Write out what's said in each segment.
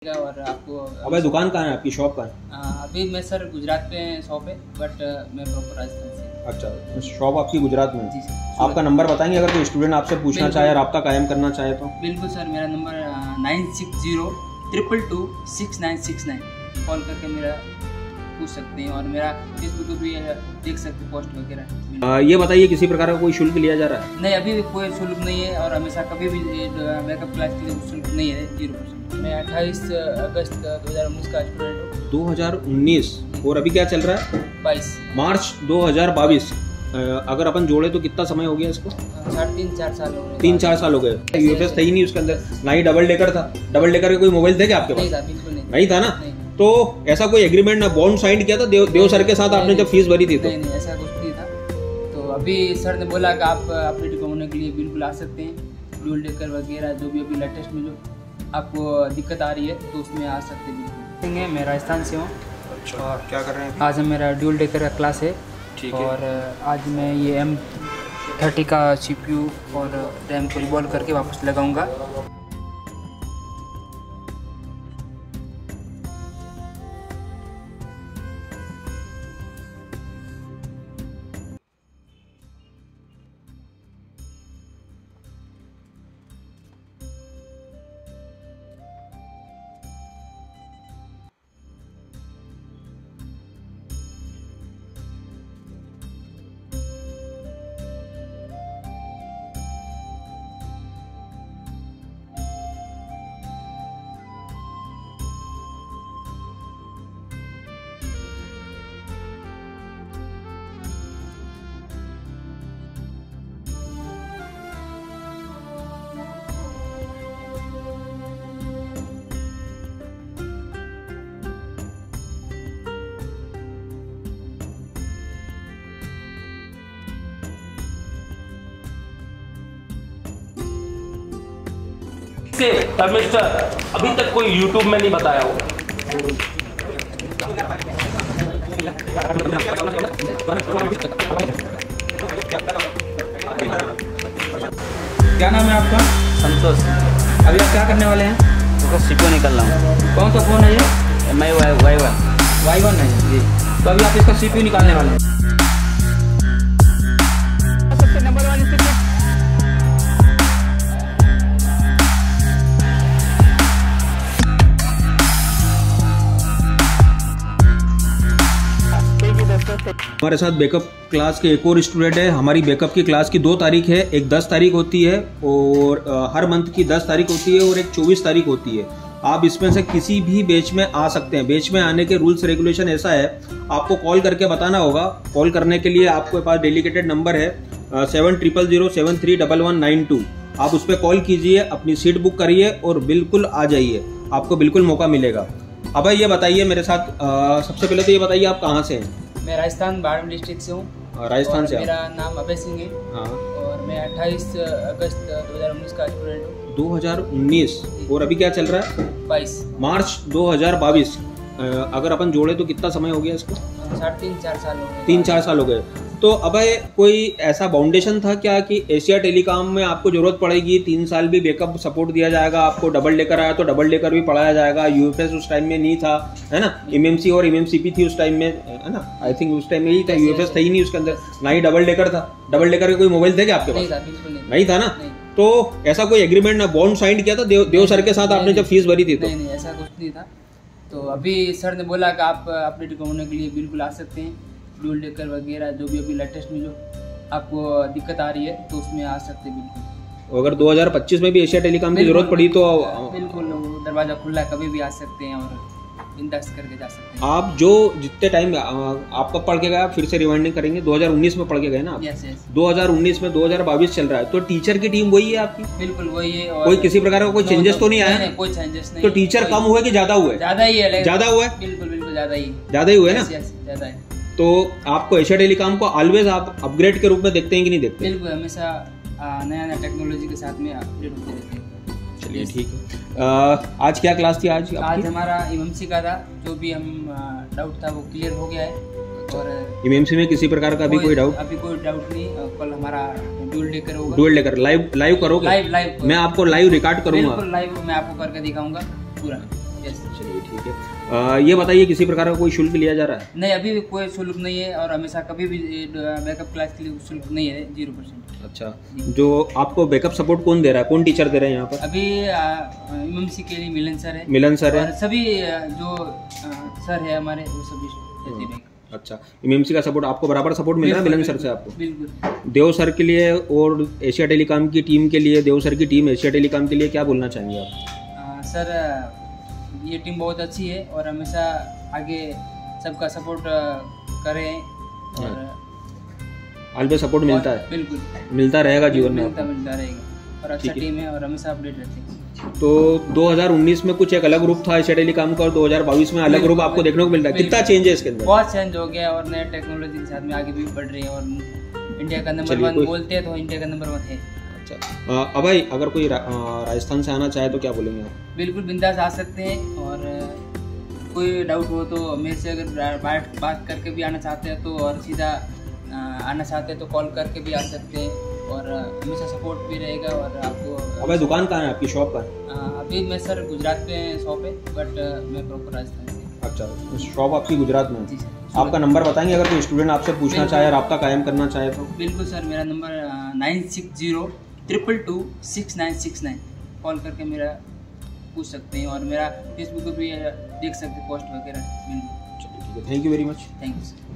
और आपको। अब दुकान कहाँ है आपकी, शॉप कहाँ है? अभी मैं सर गुजरात में शॉप है, बट मैं प्रॉपर राजस्थान से। अच्छा, शॉप आपकी गुजरात में? जी सर। आपका नंबर बताएंगे अगर कोई स्टूडेंट आपसे पूछना चाहे, रब्ता कायम करना चाहे तो? बिल्कुल सर, मेरा नंबर 9602226969। कॉल करके मेरा पूछ सकते हैं, और मेरा फेसबुक पे भी देख सकते हैं पोस्ट वगैरह। ये बताइए, किसी प्रकार का कोई शुल्क लिया जा रहा है? नहीं, अभी कोई शुल्क नहीं है, और हमेशा कभी भी मेकअप क्लास के लिए शुल्क नहीं है, 0%। मैं 28 अगस्त 2019 का स्टूडेंट हूँ। 2019? और अभी क्या चल रहा है? 22 मार्च 2022। अगर अपन जोड़े तो कितना समय हो गया इसको? 3-4 साल हो गए। 3-4 साल हो गए। यूएफएस था ही नहीं उसके अंदर, ना ही डबल डेकर था। डबल डेकर के कोई मोबाइल थे क्या आपके पास? नहीं था, बिल्कुल नहीं था ना? तो ऐसा कोई एग्रीमेंट ना बॉन्ड साइन किया था देव सर के साथ आपने जब फीस भरी थी? तो नहीं, ऐसा कुछ नहीं था। तो अभी सर ने बोला कि आप अपने डिप्लोमा होने के लिए बिल्कुल आ सकते हैं। ड्यूल डेकर वगैरह जो भी अभी लेटेस्ट में जो आपको दिक्कत आ रही है, तो उसमें आ सकते हैं बिल्कुल। मैं राजस्थान से हूँ। अच्छा, और क्या कर रहे हैं? आज मेरा ड्यूल डेकर का क्लास है। ठीक है। और आज मैं ये M30 का CPU और रैम को रिवॉल्व करके वापस लगाऊंगा। मिस्टर अभी तक कोई YouTube में नहीं बताया हो। क्या नाम है आपका? संतोष। अभी आप क्या करने वाले हैं? उसका सीपीयू निकाल रहा हूँ। कौन सा फ़ोन है ये? MI Y1 है जी। तो अभी आप इसका CPU निकालने वाले हैं। सबसे नंबर 1 स्थिति। हमारे साथ बैकअप क्लास के एक और स्टूडेंट है। हमारी बैकअप की क्लास की 2 तारीख है, एक 10 तारीख होती है और हर मंथ की 10 तारीख होती है और एक 24 तारीख होती है। आप इसमें से किसी भी बैच में आ सकते हैं। बैच में आने के रूल्स रेगुलेशन ऐसा है, आपको कॉल करके बताना होगा। कॉल करने के लिए आपके पास डेडिकेटेड नंबर है 7000731192। आप उस पर कॉल कीजिए, अपनी सीट बुक करिए और बिल्कुल आ जाइए, आपको बिल्कुल मौका मिलेगा। अब ये बताइए मेरे साथ, सबसे पहले तो ये बताइए आप कहाँ से हैं? मैं राजस्थान बाड़मेर डिस्ट्रिक्ट से हूँ। राजस्थान से? मेरा नाम अभय सिंह है। हाँ। और मैं 28 अगस्त 2019 का स्टूडेंट हूँ। 2019? और अभी क्या चल रहा है? 22 मार्च 2022। अगर अपन जोड़े तो कितना समय हो गया इसको? 3-4 साल हो गए। 3-4 साल हो गए। तो अब कोई ऐसा बाउंडेशन था क्या कि एशिया टेलीकॉम में आपको जरूरत पड़ेगी, 3 साल भी बैकअप सपोर्ट दिया जाएगा आपको, डबल डेकर आया तो डबल डेकर भी पढ़ाया जाएगा, यूएफएस उस टाइम में नहीं था, है ना, एमएमसी और एमएमसीपी थी उस टाइम में, है ना, आई थिंक उस टाइम में ही था, यूएफएस था ही नहीं उसके अंदर, ना ही डबल डेकर था। डबल डेकर के कोई मोबाइल थे क्या आपके पास? नहीं था ना? तो ऐसा कोई एग्रीमेंट ना बॉन्ड साइन किया था देव सर के साथ आपने जब फीस भरी थी? तो नहीं, ऐसा कुछ नहीं था। तो अभी सर ने बोला कि आप अपने डिप्लोमा होने के लिए बिल्कुल आ सकते हैं। ड्यूल डेकर वगैरह जो भी अभी लेटेस्ट में जो आपको दिक्कत आ रही है, तो उसमें आ सकते हैं बिल्कुल। अगर 2025 में भी एशिया टेलीकॉम की जरूरत पड़ी तो बिल्कुल दरवाजा खुला है, कभी भी आ सकते हैं और बिंदास करके जा सकते हैं। आप जो जितने टाइम आप कब पढ़ के गए, फिर से रिवाइंडिंग करेंगे, 2019 में पढ़ के गए ना? Yes yes. 2019 में 2022 चल रहा है, तो टीचर की टीम वही है आपकी? बिल्कुल वही है। और कोई किसी प्रकार का कोई चेंजेस तो नहीं आया? नहीं, कोई चेंजेस नहीं। तो टीचर कम हुए कि ज्यादा हुए? ज्यादा ही है। ज्यादा हुआ है? बिल्कुल बिल्कुल ज्यादा ही हुए ना? ज्यादा है। तो आपको एशिया टेलीकॉम को ऑलवेज आप अपग्रेड के रूप में देखते हैं कि नहीं देखते? बिल्कुल, हमेशा नया नया टेक्नोलॉजी के साथ में अपडेट होते रहते हैं। चलिए ठीक है। आज क्या क्लास थी? आज हमारा एमएमसी का था। जो भी हम डाउट था वो क्लियर हो गया है। और एमएमसी में किसी प्रकार का अभी कोई डाउट? अभी कोई डाउट नहीं। कल हमारा ड्यूल डेकर होगा। ड्यूल डेकर लाइव करोगे? लाइव मैं आपको लाइव रिकॉर्ड करूंगा। बिल्कुल लाइव मैं आपको करके दिखाऊंगा पूरा। यस। चलिए ठीक है। ये बताइए किसी प्रकार का कोई शुल्क लिया जा रहा है? नहीं, अभी भी कोई शुल्क नहीं है और हमेशा कभी भी बैकअप क्लास के लिए शुल्क नहीं है, 0%। अच्छा, जो आपको बैकअप सपोर्ट कौन दे रहा है, कौन टीचर दे रहे हैं यहाँ पर? अभी एमएमसी के लिए मिलन सर है। मिलन सर है और सभी जो सर है हमारे वो सभी देते हैं। अच्छा, एमएमसी का सपोर्ट आपको बराबर सपोर्ट मिल रहा है मिलन सर से आपको? बिल्कुल। देव सर के लिए और एशिया टेलीकॉम की टीम के लिए, देव सर की टीम एशिया टेलीकॉम के लिए क्या बोलना चाहेंगे आप? सर ये टीम बहुत अच्छी है और हमेशा आगे सबका सपोर्ट करें और आगे सपोर्ट मिलता है, बिल्कुल मिलता रहेगा जीवन में, मिलता रहेगा और अच्छा टीम है और हमेशा अपडेट रहते हैं। तो 2019 में कुछ एक अलग रूप था एशिया टेलीकॉम का और 2022 में अलग रूप आपको देखने को मिल रहा है। कितना चेंज है इसके अंदर? बहुत चेंज हो गया और नए टेक्नोलॉजी के साथ में आगे भी बढ़ रही है और इंडिया का नंबर 1 बोलते हैं तो इंडिया का नंबर 1 है। अच्छा, अब भाई अगर कोई राजस्थान से आना चाहे तो क्या बोलेंगे आप? बिल्कुल बिंदास आ सकते हैं और कोई डाउट हो तो मेरे से अगर बात करके भी आना चाहते हैं तो, और सीधा आना चाहते हैं तो कॉल करके भी आ सकते हैं और हमेशा सपोर्ट भी रहेगा। और आपको अब दुकान कहाँ है आपकी, शॉप पर? अभी मैं सर गुजरात में शॉप है बट मैं प्रॉपर राजस्थान से। अच्छा, शॉप आपकी गुजरात में? जी सर। आपका नंबर बताएंगे अगर कोई स्टूडेंट आपसे पूछना चाहे और आपका कायम करना चाहे तो? बिल्कुल सर, मेरा नंबर 9602226969। कॉल करके मेरा पूछ सकते हैं और मेरा फेसबुक पर भी देख सकते हैं पोस्ट वगैरह। चलिए ठीक है, thank you very much. Thank you sir.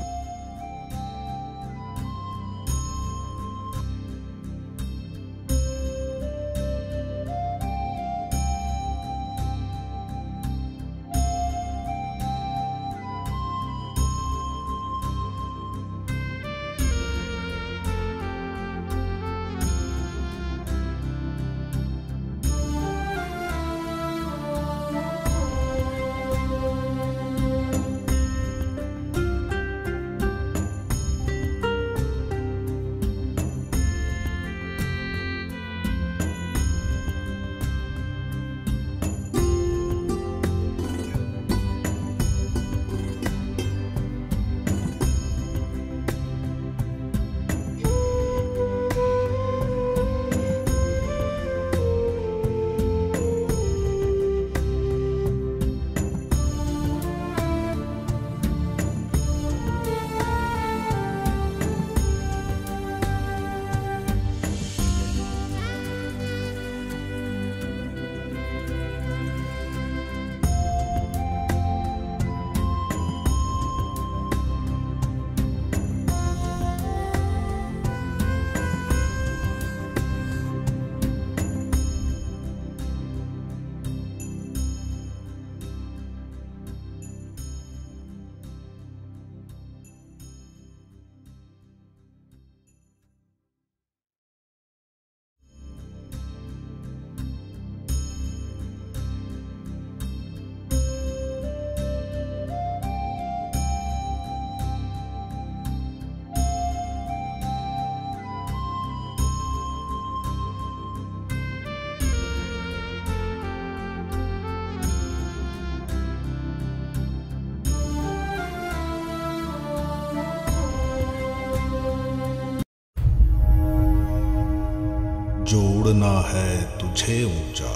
जोड़ना है तुझे ऊंचा,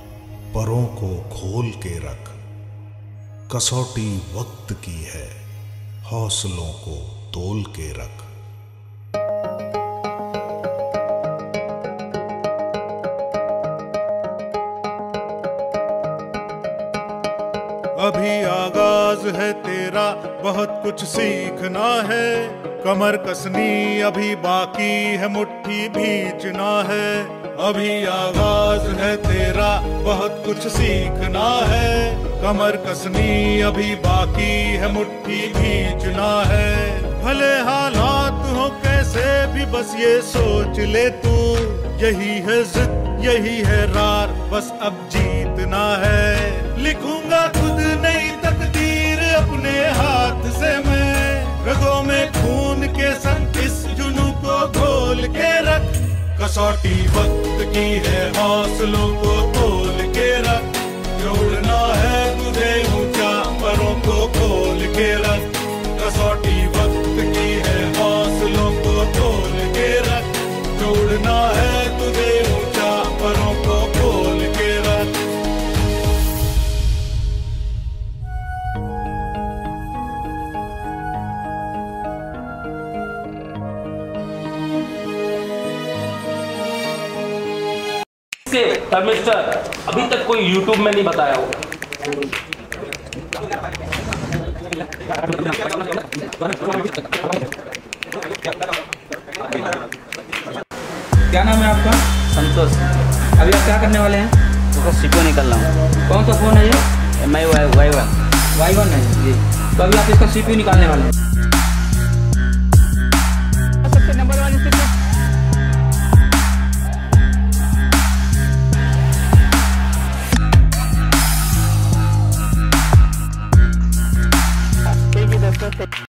परों को खोल के रख, कसौटी वक्त की है, हौसलों को तोल के रख। अभी आगाज है तेरा, बहुत कुछ सीखना है, कमर कसनी अभी बाकी है, मुट्ठी भींचना है। अभी आगाज है तेरा, बहुत कुछ सीखना है, कमर कसनी अभी बाकी है, मुट्ठी भींचना है। भले हालात हो कैसे भी बस ये सोच ले तू, यही है जिद यही है रार, बस अब जीतना है। लिखूंगा खुद नई तकदीर अपने हाथ से मैं, रगों में खून के संग इस जुनू को घोल के रख। कसौटी वक्त की है, हौसलों को तोल के रख। जोड़ना है तुझे ऊंचा, परों को खोल के रख। कसौटी वक्त की है, हौसलों को तोल के रख। जोड़ना है तुझे ऊंचा, परों को खोल के रख। से थर्मिस्टर अभी तक कोई यूट्यूब में नहीं बताया होगा। क्या नाम है आपका? संतोष। अभी आप क्या करने वाले हैं? तो सीपीयू निकल रहा हूँ। कौन सा फ़ोन है ये? MI Y1। Y1 है जी। तो अभी आप इसका CPU निकालने वाले हैं।